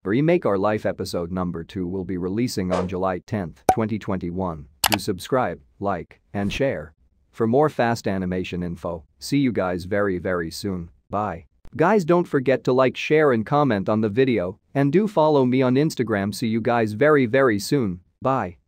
Remake Our Life episode number 2 will be releasing on July 10, 2021. Do subscribe, like, and share. For more fast animation info, see you guys very soon. Bye. Guys, don't forget to like, share and comment on the video, and do follow me on Instagram. See you guys very soon. Bye.